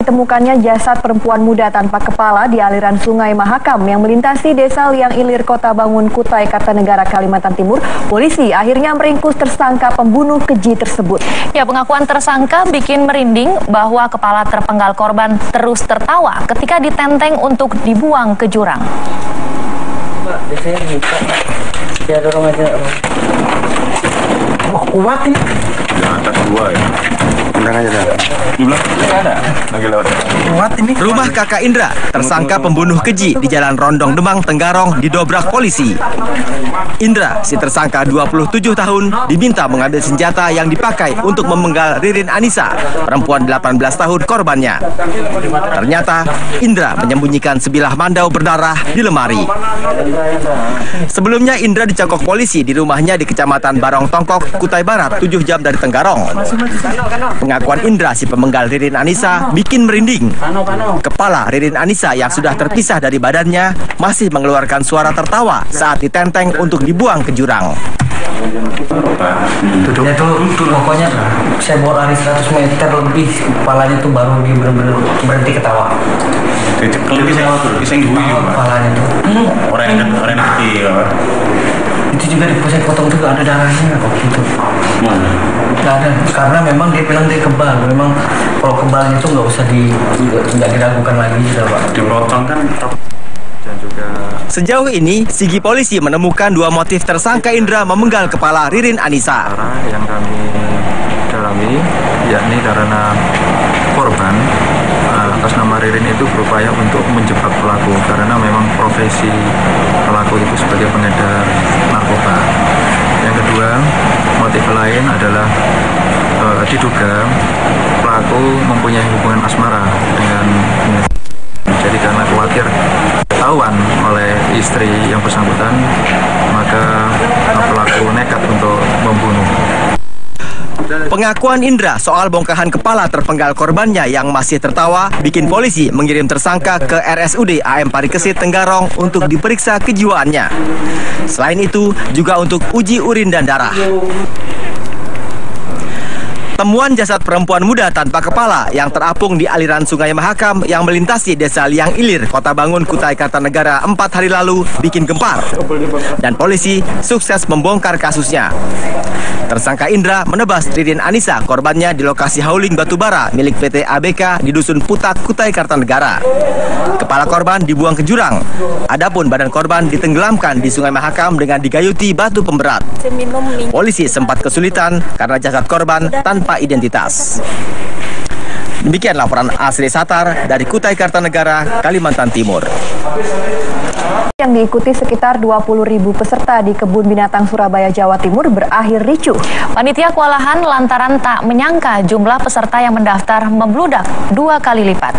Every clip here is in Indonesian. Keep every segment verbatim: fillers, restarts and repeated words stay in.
Ditemukannya jasad perempuan muda tanpa kepala di aliran Sungai Mahakam yang melintasi Desa Liang Ilir, Kota Bangun, Kutai Kartanegara, Kalimantan Timur. Polisi akhirnya meringkus tersangka pembunuh keji tersebut. Ya, pengakuan tersangka bikin merinding bahwa kepala terpenggal korban terus tertawa ketika ditenteng untuk dibuang ke jurang. Mbak, biasanya buka, ya dorong aja. Wah, kuat ini. Di atas dua ya. Undang aja dah. Di belakang ada. Lagi lewat. Kuat ini. Rumah kakak Indra, tersangka pembunuh keji di Jalan Rondong Demang, Tenggarong, didobrak polisi. Indra, si tersangka dua puluh tujuh tahun, diminta mengambil senjata yang dipakai untuk memenggal Ririn Anissa, perempuan delapan belas tahun korbannya. Ternyata, Indra menyembunyikan sebilah mandau berdarah di lemari. Sebelumnya, Indra dicokok polisi di rumahnya di Kecamatan Barong Tongkok, Kutai Barat, tujuh jam dari Tenggarong. Pengakuan Indra, si pemenggal Ririn Anissa, bikin merinding. Kepala Ririn Anissa yang sudah terpisah dari badannya masih mengeluarkan suara tertawa saat ditenteng untuk dibuang ke jurang. Duduknya tuh, tuh pokoknya saya bawa lari seratus meter lebih, kepalanya tuh baru dia benar-benar berhenti ketawa. Kalau bisa bisa guyu, kepalanya tuh. Orang yang orang yang kecil. Itu juga di saya potong tuh gak ada darahnya kok gitu. Mana? Gak ada, karena memang dia bilang dia kebal. Memang kalau kebalnya itu nggak usah di nggak diragukan lagi sudah Pak. Dipotong kan. Dan juga sejauh ini, sigi polisi menemukan dua motif tersangka Indra memenggal kepala Ririn Anissa. Yang kami dalami, yakni karena korban atas nama Ririn itu berupaya untuk menjebak pelaku karena memang profesi pelaku itu sebagai pengedar narkoba. Yang kedua, motif lain adalah e, diduga pelaku mempunyai hubungan asmara dengan jadi karena khawatir ketahuan oleh istri yang bersangkutan, maka pelaku nekat untuk membunuh. Pengakuan Indra soal bongkahan kepala terpenggal korbannya yang masih tertawa bikin polisi mengirim tersangka ke R S U D A M Parikesit, Tenggarong untuk diperiksa kejiwaannya. Selain itu, juga untuk uji urin dan darah. Temuan jasad perempuan muda tanpa kepala yang terapung di aliran Sungai Mahakam yang melintasi Desa Liang Ilir, Kota Bangun, Kutai Kartanegara empat hari lalu bikin gempar. Dan polisi sukses membongkar kasusnya. Tersangka Indra menebas Ririn Anissa, korbannya di lokasi hauling batubara milik P T A B K di Dusun Putak, Kutai Kartanegara. Kepala korban dibuang ke jurang. Adapun badan korban ditenggelamkan di Sungai Mahakam dengan digayuti batu pemberat. Polisi sempat kesulitan karena jasad korban tanpa identitas. Demikian laporan asli Satar dari Kutai Kartanegara, Kalimantan Timur. Yang diikuti sekitar dua puluh ribu peserta di Kebun Binatang Surabaya, Jawa Timur berakhir ricuh. Panitia kewalahan lantaran tak menyangka jumlah peserta yang mendaftar membludak dua kali lipat.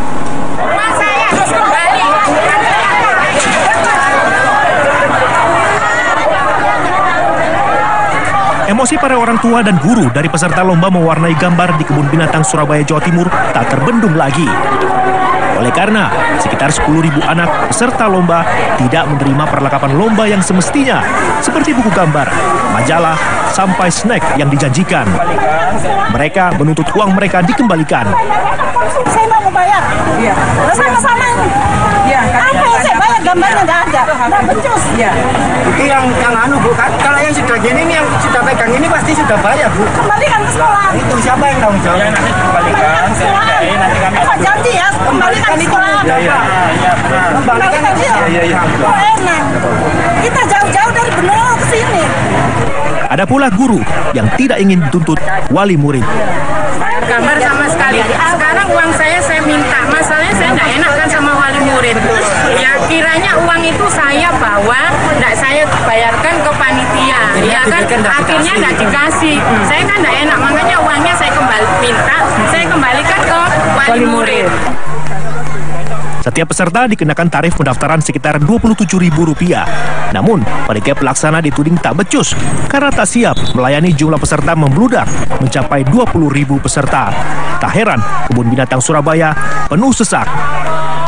Emosi para orang tua dan guru dari peserta lomba mewarnai gambar di Kebun Binatang Surabaya, Jawa Timur tak terbendung lagi. Oleh karena sekitar sepuluh ribu anak peserta lomba tidak menerima perlengkapan lomba yang semestinya, seperti buku gambar, majalah, sampai snack yang dijanjikan. Mereka menuntut uang mereka dikembalikan. Saya mau membayar. Iya. Sama-sama ini. Iya. Apa yang saya bayar gambarnya nggak ada, nggak becus. Iya. Itu yang yang anu Bu, kan? Kalau yang sudah gini nih, yang sudah pegang ini pasti sudah bayar Bu. Kembalikan ke sekolah. Itu siapa yang tanggung jawab? Nanti kembalikan ke sekolah. Apa janji ya? Kembalikan ke sekolah. Iya iya. Kembalikan dia. Iya iya. Oh enak. Kita jauh-jauh dari Benowo ke sini. Ada pula guru yang tidak ingin dituntut wali murid. Gambar sama sekali. Sekarang uang saya saya minta. Masalahnya saya nggak enak kan sama wali murid. Ya kiranya uang itu saya bawa, nggak saya bayarkan ke panitia. Ya kan akhirnya nggak dikasih. Saya kan nggak enak, makanya uangnya saya kembali minta, saya kembalikan ke wali murid. Setiap peserta dikenakan tarif pendaftaran sekitar dua puluh tujuh ribu rupiah. Namun, panitia pelaksana dituding tak becus karena tak siap melayani jumlah peserta membludak mencapai dua puluh ribu peserta. Tak heran, Kebun Binatang Surabaya penuh sesak.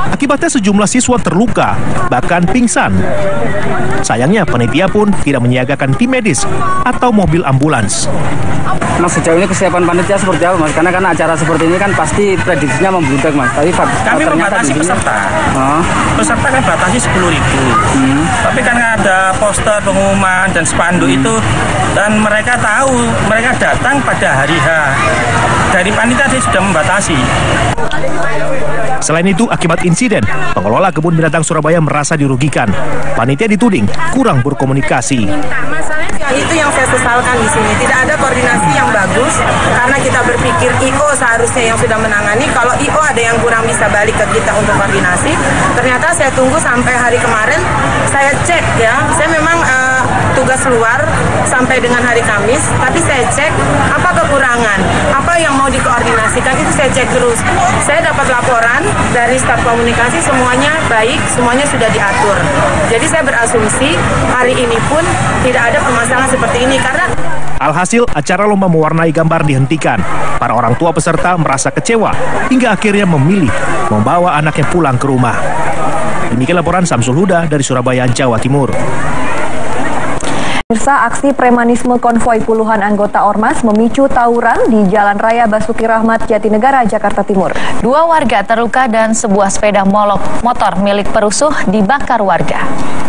Akibatnya sejumlah siswa terluka, bahkan pingsan. Sayangnya panitia pun tidak menyiagakan tim medis atau mobil ambulans. Mas, sejauh ini kesiapan panitia seperti apa, Mas? Karena kan acara seperti ini kan pasti prediksinya membludak, Mas. Tapi kami membatasi peserta. Oh. Peserta kan batasi sepuluh ribu. Hmm. Tapi karena ada poster pengumuman dan spanduk hmm. itu, dan mereka tahu, mereka datang pada hari H. Dari panitia sih sudah membatasi. Selain itu, akibat insiden, pengelola Kebun Binatang Surabaya merasa dirugikan. Panitia dituding kurang berkomunikasi. Ya, itu yang saya sesalkan di sini. Tidak ada koordinasi yang bagus karena kita berpikir I O seharusnya yang sudah menangani. Kalau I O ada yang kurang bisa balik ke kita untuk koordinasi. Ternyata saya tunggu sampai hari kemarin. Saya cek ya. Saya memang uh, tugas luar sampai dengan hari Kamis. Tapi saya cek apa kekurangan, apa yang mau dikoordinasikan itu saya cek terus. Saya dapat laporan dari staf komunikasi semuanya baik, semuanya sudah diatur. Jadi saya berasumsi hari ini pun tidak ada permasalahan seperti ini karena alhasil acara lomba mewarnai gambar dihentikan. Para orang tua peserta merasa kecewa hingga akhirnya memilih membawa anaknya pulang ke rumah. Demikian laporan Samsul Huda dari Surabaya, Jawa Timur. Pemirsa, aksi premanisme konvoi puluhan anggota Ormas memicu tawuran di Jalan Raya Basuki Rahmat, Jatinegara, Jakarta Timur. Dua warga terluka dan sebuah sepeda molok motor milik perusuh dibakar warga.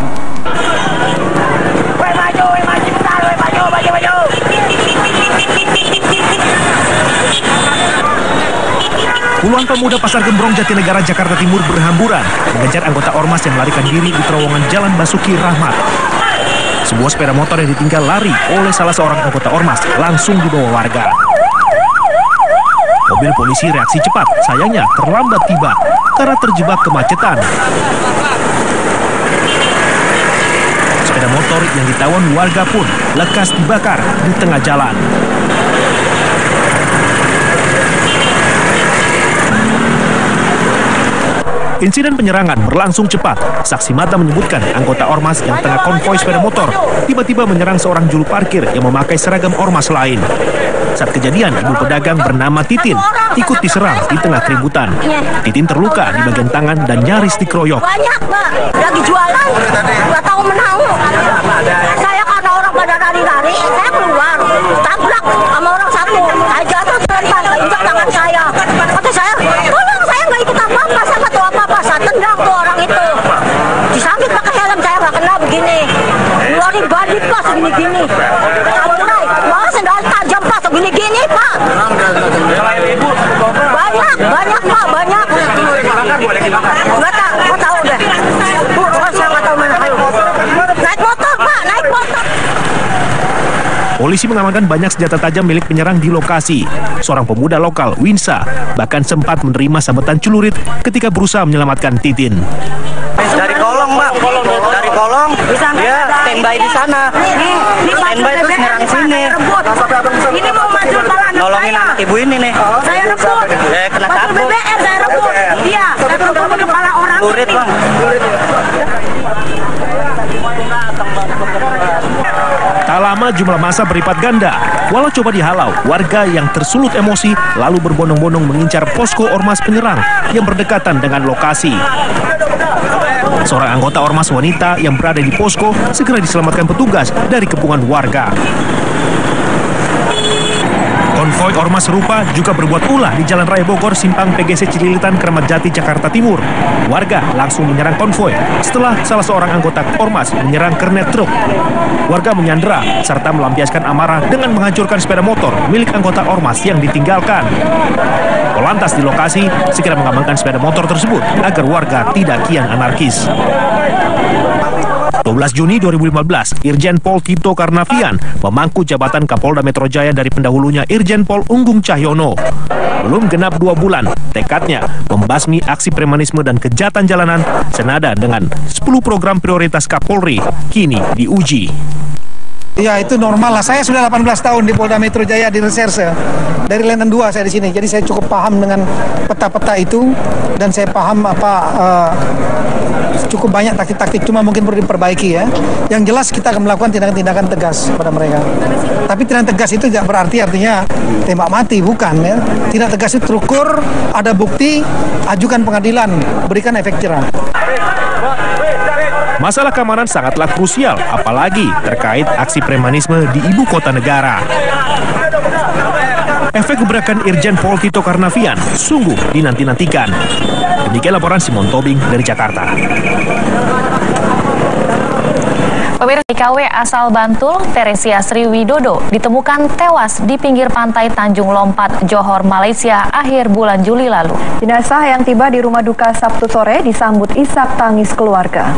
Puluhan pemuda Pasar Gembrong, Jatinegara, Jakarta Timur berhamburan mengejar anggota Ormas yang melarikan diri di terowongan Jalan Basuki Rahmat. Sebuah sepeda motor yang ditinggal lari oleh salah seorang anggota Ormas langsung dibawa warga. Mobil polisi reaksi cepat, sayangnya terlambat tiba karena terjebak kemacetan. Sepeda motor yang ditawan warga pun lekas dibakar di tengah jalan. Insiden penyerangan berlangsung cepat. Saksi mata menyebutkan anggota Ormas yang tengah konvoi sepeda motor tiba-tiba menyerang seorang juru parkir yang memakai seragam Ormas lain. Saat kejadian, ibu pedagang bernama Titin ikut diserang di tengah keributan. Titin terluka di bagian tangan dan nyaris dikeroyok. Banyak, Mbak. Lagi jualan, nggak tahu menau. Saya karena orang pada lari-lari, saya keluar. Tabrak sama orang satu. Saya jatuh terlempar, injak tangan saya. Kata saya, tolong, saya nggak ikut apa-apa, saya nggak tahu apa-apa. Saya tendang tuh orang itu. Disambit pakai helm, saya nggak kena begini. Ngeluarin badit, Pak, segini-gini. Samurai, wah sendal tajam, Pak, segini-gini, Pak. Banyak, banyak, Pak, banyak. Nggak tahu, nggak tahu deh. Bu, saya nggak tahu mana. Naik motor, Pak, naik motor. Polisi mengamankan banyak senjata tajam milik penyerang di lokasi. Seorang pemuda lokal, Winsa, bahkan sempat menerima sambutan celurit ketika berusaha menyelamatkan Titin. Dari kolong, Mbak. Dari kolong, dia standby di sana. Standby terus nyerang sini. Ini mau maju jalan nolongin anak ibu ini nih. Saya rebut. Eh, kena Masuk sabuk. B B M, saya rebut. Iya, saya rebut kepala orang. Lurit, Bang. Tak lama jumlah massa berlipat ganda. Walau coba dihalau, warga yang tersulut emosi lalu berbondong-bondong mengincar posko Ormas penyerang yang berdekatan dengan lokasi. Seorang anggota Ormas wanita yang berada di posko segera diselamatkan petugas dari kepungan warga. Konvoi Ormas serupa juga berbuat ulah di Jalan Raya Bogor, Simpang P G C Cililitan, Kramat Jati, Jakarta Timur. Warga langsung menyerang konvoi setelah salah seorang anggota Ormas menyerang kernet truk. Warga menyandera serta melampiaskan amarah dengan menghancurkan sepeda motor milik anggota Ormas yang ditinggalkan. Polantas di lokasi segera mengamankan sepeda motor tersebut agar warga tidak kian anarkis. dua belas Juni dua ribu lima belas, Irjen Pol Tito Karnavian memangku jabatan Kapolda Metro Jaya dari pendahulunya Irjen Pol Unggung Cahyono. Belum genap dua bulan, tekadnya membasmi aksi premanisme dan kejahatan jalanan senada dengan sepuluh program prioritas Kapolri kini diuji. Ya itu normal lah. Saya sudah delapan belas tahun di Polda Metro Jaya di reserse. Dari Lantai dua saya di sini. Jadi saya cukup paham dengan peta-peta itu dan saya paham apa uh, cukup banyak taktik-taktik, cuma mungkin perlu diperbaiki ya. Yang jelas kita akan melakukan tindakan-tindakan tegas pada mereka. Tapi tindakan tegas itu tidak berarti artinya tembak mati, bukan ya. Tindakan tegas itu terukur, ada bukti, ajukan pengadilan, berikan efek jerah. Masalah keamanan sangatlah krusial, apalagi terkait aksi premanisme di ibu kota negara. Efek gebrakan Irjen Pol Tito Karnavian sungguh dinanti-nantikan. Demikian laporan Simon Tobing dari Jakarta. Pemirsa, T K W asal Bantul, Teresia Sriwidodo, ditemukan tewas di pinggir pantai Tanjung Lompat, Johor, Malaysia, akhir bulan Juli lalu. Jenazah yang tiba di rumah duka Sabtu sore disambut isak tangis keluarga.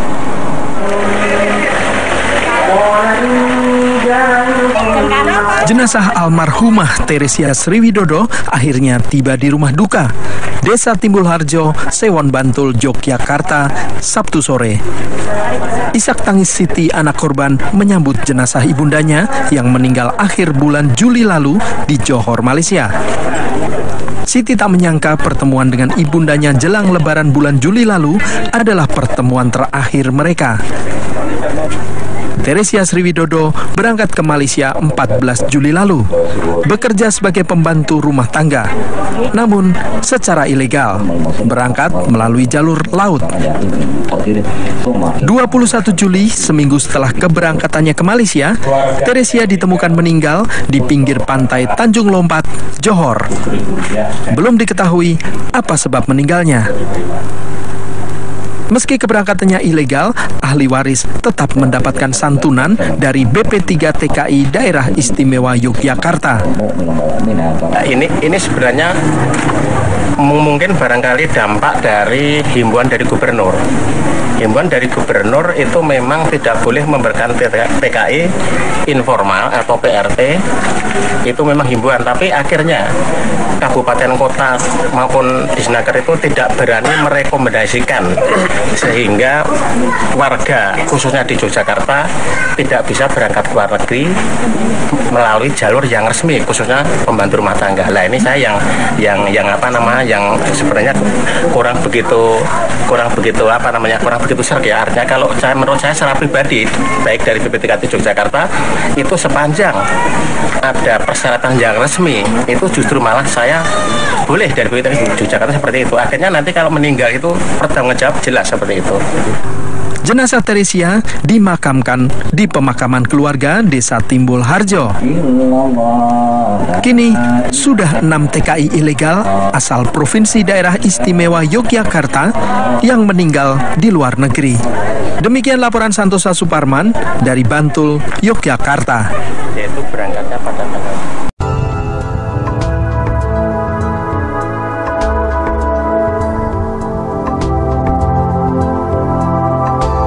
Jenazah almarhumah Teresia Sriwidodo akhirnya tiba di rumah duka Desa Timbul Harjo, Sewon Bantul, Yogyakarta, Sabtu sore. Isak tangis Siti, anak korban, menyambut jenazah ibundanya yang meninggal akhir bulan Juli lalu di Johor, Malaysia. Siti tak menyangka pertemuan dengan ibundanya jelang lebaran bulan Juli lalu adalah pertemuan terakhir mereka. Teresia Sriwidodo berangkat ke Malaysia empat belas Juli lalu, bekerja sebagai pembantu rumah tangga, namun secara ilegal, berangkat melalui jalur laut. dua puluh satu Juli, seminggu setelah keberangkatannya ke Malaysia, Teresia ditemukan meninggal di pinggir pantai Tanjung Lompat, Johor. Belum diketahui apa sebab meninggalnya. Meski keberangkatannya ilegal, ahli waris tetap mendapatkan santunan dari B P tiga T K I Daerah Istimewa Yogyakarta. Ini ini sebenarnya mungkin barangkali dampak dari himbauan dari gubernur. Himbauan dari gubernur itu memang tidak boleh memberikan T K I informal atau P R T, itu memang himbauan, tapi akhirnya kabupaten kota maupun Disnaker itu tidak berani merekomendasikan, sehingga warga khususnya di Yogyakarta tidak bisa berangkat ke luar negeri melalui jalur yang resmi, khususnya pembantu rumah tangga. Lah ini saya yang yang yang apa namanya yang sebenarnya kurang begitu kurang begitu apa namanya kurang begitu serg ya. Artinya kalau saya menurut saya secara pribadi, baik dari B P tiga T Yogyakarta, itu sepanjang ada persyaratan yang resmi, itu justru malah saya boleh dari B P tiga T Yogyakarta seperti itu. Akhirnya nanti kalau meninggal itu bertanggung-jawab jelas seperti itu. Jenazah Teresia dimakamkan di pemakaman keluarga Desa Timbul Harjo. Kini sudah enam T K I ilegal asal Provinsi Daerah Istimewa Yogyakarta yang meninggal di luar negeri. Demikian laporan Santosa Suparman dari Bantul, Yogyakarta. Yaitu berangkat